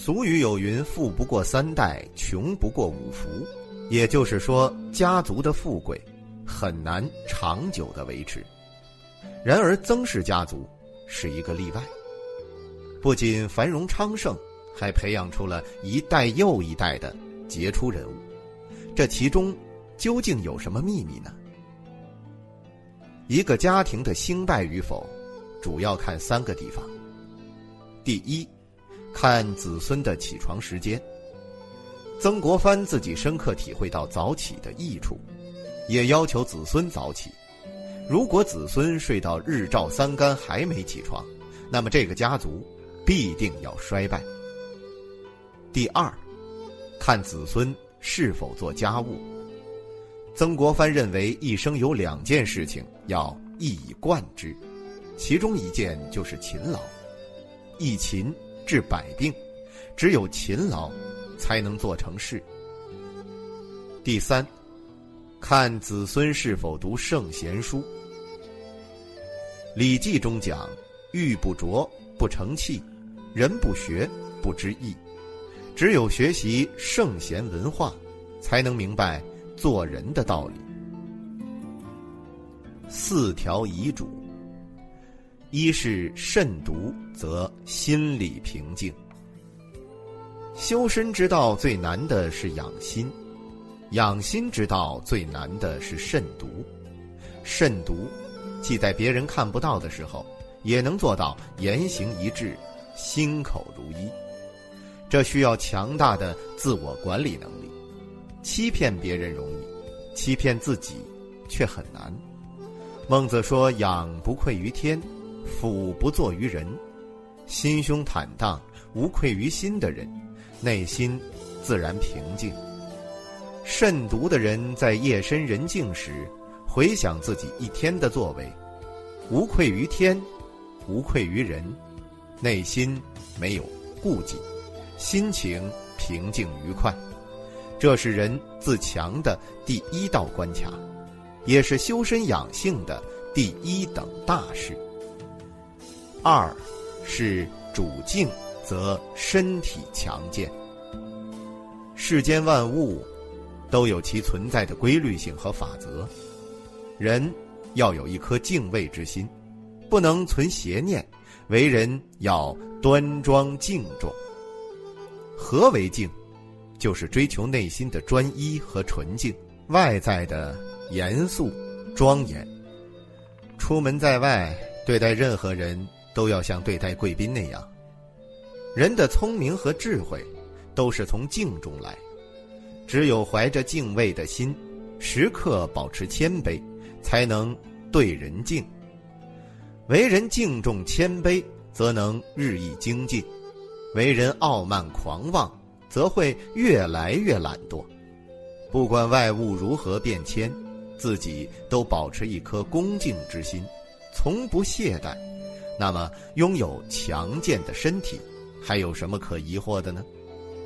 俗语有云，富不过3代，穷不过5福，也就是说，家族的富贵很难长久的维持。然而曾氏家族是一个例外，不仅繁荣昌盛，还培养出了一代又一代的杰出人物。这其中究竟有什么秘密呢？一个家庭的兴败与否，主要看3个地方。第一，看子孙的起床时间。曾国藩自己深刻体会到早起的益处，也要求子孙早起。如果子孙睡到日照3竿还没起床，那么这个家族必定要衰败。第二，看子孙是否做家务。曾国藩认为一生有2件事情要一以贯之，其中一件就是勤劳。一勤治百病，只有勤劳才能做成事。第三，看子孙是否读圣贤书。《礼记》中讲，玉不琢不成器，人不学不知义。只有学习圣贤文化，才能明白做人的道理。4条遗嘱。一是慎独，则心理平静。修身之道最难的是养心，养心之道最难的是慎独。慎独，既在别人看不到的时候，也能做到言行一致，心口如一。这需要强大的自我管理能力。欺骗别人容易，欺骗自己却很难。孟子说，养不愧于天，俯不作于人。心胸坦荡，无愧于心的人，内心自然平静。慎独的人在夜深人静时，回想自己一天的作为，无愧于天，无愧于人，内心没有顾忌，心情平静愉快。这是人自强的第1道关卡，也是修身养性的第1等大事。2是主静，则身体强健。世间万物都有其存在的规律性和法则，人要有一颗敬畏之心，不能存邪念，为人要端庄敬重。何为静？就是追求内心的专一和纯净，外在的严肃庄严。出门在外，对待任何人都要像对待贵宾那样。人的聪明和智慧都是从敬中来，只有怀着敬畏的心，时刻保持谦卑，才能对人敬。为人敬重谦卑，则能日益精进；为人傲慢狂妄，则会越来越懒惰。不管外物如何变迁，自己都保持一颗恭敬之心，从不懈怠，那么拥有强健的身体，还有什么可疑惑的呢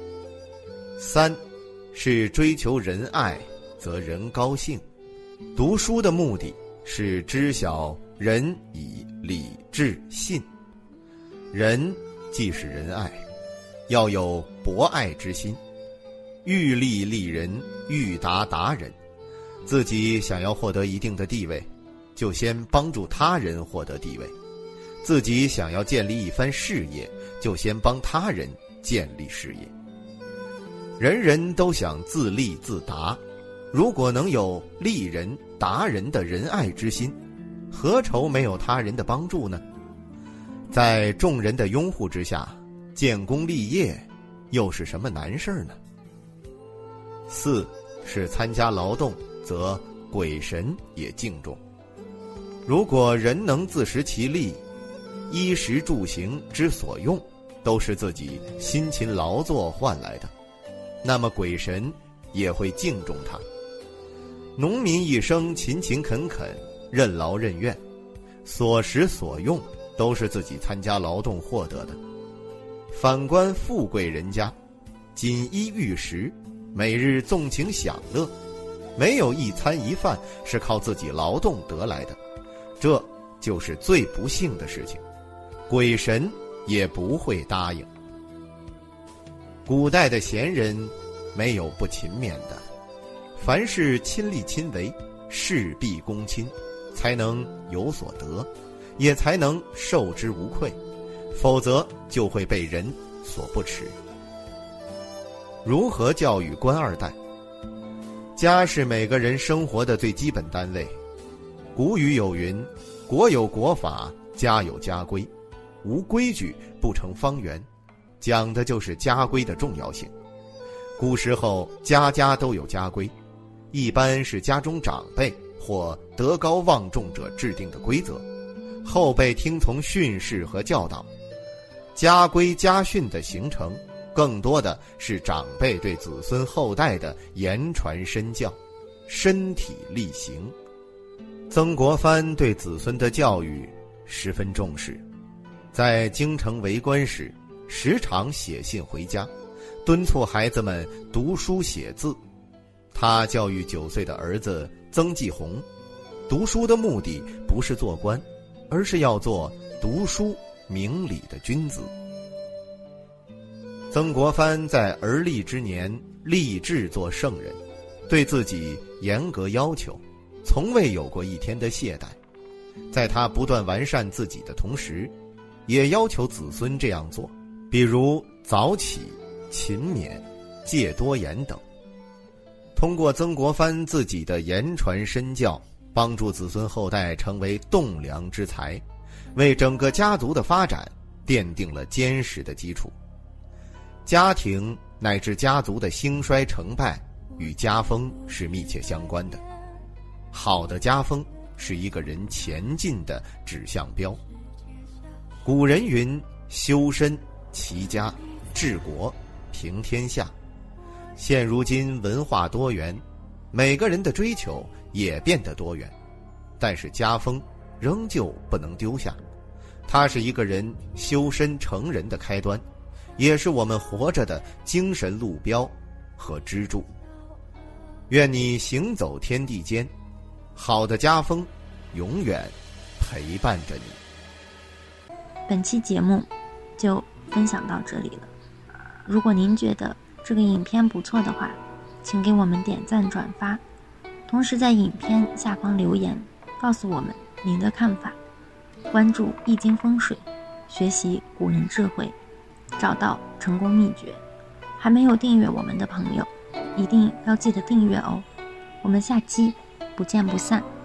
？3是追求仁爱，则人高兴。读书的目的是知晓仁以礼智信，仁即是仁爱，要有博爱之心，欲利利人，欲达达人。自己想要获得一定的地位，就先帮助他人获得地位；自己想要建立一番事业，就先帮他人建立事业。人人都想自立自达，如果能有利人达人的仁爱之心，何愁没有他人的帮助呢？在众人的拥护之下，建功立业又是什么难事呢？4是参加劳动，则鬼神也敬重。如果人能自食其力，衣食住行之所用都是自己辛勤劳作换来的，那么鬼神也会敬重他。农民一生勤勤恳恳，任劳任怨，所食所用都是自己参加劳动获得的。反观富贵人家，锦衣玉食，每日纵情享乐，没有一餐一饭是靠自己劳动得来的，这就是最不幸的事情，鬼神也不会答应。 古代的贤人没有不勤勉的，凡事亲力亲为，事必躬亲，才能有所得，也才能受之无愧，否则就会被人所不齿。如何教育官二代？家是每个人生活的最基本单位。古语有云：国有国法，家有家规，无规矩不成方圆，讲的就是家规的重要性。古时候家家都有家规，一般是家中长辈或德高望重者制定的规则，后辈听从训示和教导。家规家训的形成，更多的是长辈对子孙后代的言传身教，身体力行。曾国藩对子孙的教育十分重视，在京城为官时，时常写信回家，敦促孩子们读书写字。他教育9岁的儿子曾纪洪，读书的目的不是做官，而是要做读书明理的君子。曾国藩在而立之年立志做圣人，对自己严格要求，从未有过一天的懈怠。在他不断完善自己的同时，也要求子孙这样做，比如早起、勤勉、戒多言等。通过曾国藩自己的言传身教，帮助子孙后代成为栋梁之才，为整个家族的发展奠定了坚实的基础。家庭乃至家族的兴衰成败与家风是密切相关的。好的家风是一个人前进的指向标。古人云：修身、齐家、治国、平天下。现如今文化多元，每个人的追求也变得多元，但是家风仍旧不能丢下。它是一个人修身成人的开端，也是我们活着的精神路标和支柱。愿你行走天地间，好的家风永远陪伴着你。 本期节目就分享到这里了。如果您觉得这个影片不错的话，请给我们点赞转发，同时在影片下方留言告诉我们您的看法。关注易经风水，学习古人智慧，找到成功秘诀。还没有订阅我们的朋友，一定要记得订阅哦。我们下期不见不散。